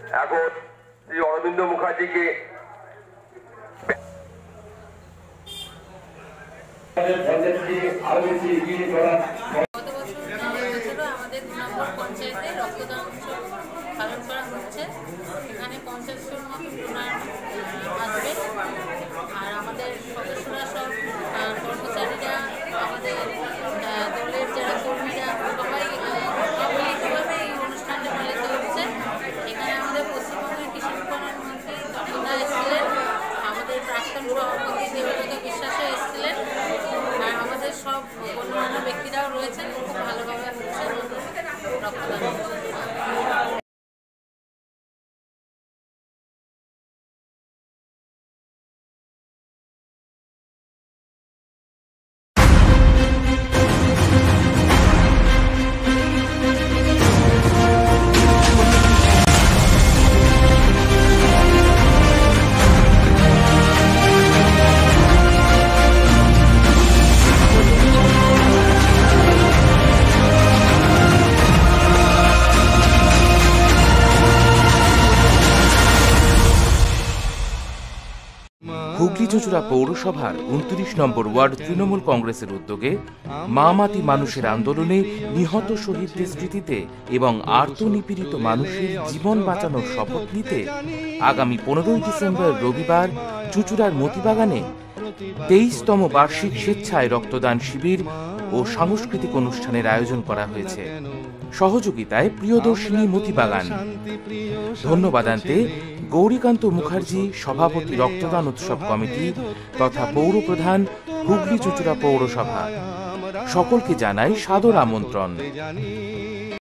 এখন শ্রী অরবিন্দ মুখার্জিকে আমাদের 2 নম্বর পঞ্চায়েতে রক্তদান উৎসব পালন করা হচ্ছে। এখানে 50জন মতো ডোনার আসবে। আর আমাদের সদস্যরা সব কর্মচারীরা, আমাদের দলের যারা কর্মীরা সবাই সম্মিলিতভাবে এই অনুষ্ঠানটা পালিত হচ্ছে। এখানে আমাদের পশ্চিমবঙ্গের কৃষি বিপণন মন্ত্রী তপনদা এসেছিলেন, আমাদের প্রাক্তন সভাপতি দেবব্রত বিশ্বাসও এসেছিলেন, আর আমাদের সব গণ্যমান্য ব্যক্তিরাও রয়েছেন। খুব ভালোভাবে হচ্ছে রক্তদান। হুগলি চুঁচুড়া পৌরসভার 29 নম্বর ওয়ার্ড তৃণমূল কংগ্রেসের উদ্যোগে মা মাটি মানুষের আন্দোলনে নিহত শহীদদের স্মৃতিতে এবং আর্তনিপীড়িত মানুষের জীবন বাঁচানোর শপথ নিতে আগামী 15ই ডিসেম্বর রবিবার চুঁচুড়ার মতিবাগানে 23তম বার্ষিক স্বেচ্ছায় রক্তদান শিবির ও সাংস্কৃতিক অনুষ্ঠানের আয়োজন করা হয়েছে। সহযোগিতায় প্রিয়দর্শিনী মতিবাগান। ধন্যবাদান্তে গৌরীকান্ত মুখার্জি, সভাপতি রক্তদান উৎসব কমিটি তথা পৌরপ্রধান হুগলি চুঁচুড়া পৌরসভা। সকলকে জানাই সাদর আমন্ত্রণ।